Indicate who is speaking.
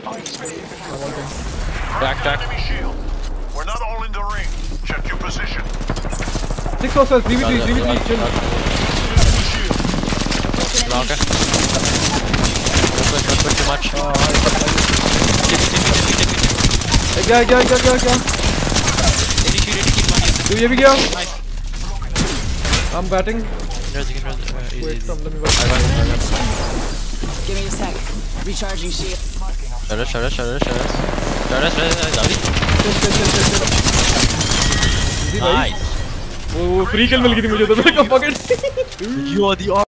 Speaker 1: Back.
Speaker 2: Enemy shield. We're not all in the ring. Check your position.
Speaker 3: 6 was 3v3, chill.
Speaker 1: Long. Don't push too much.
Speaker 3: क्या तू ये भी गया? I'm batting. Wait, let me watch.
Speaker 4: Give me a sec. Recharging shield.
Speaker 1: Shut us.
Speaker 3: Nice. वो free kill मिल गई थी मुझे तो मेरे को pocket.
Speaker 1: You are the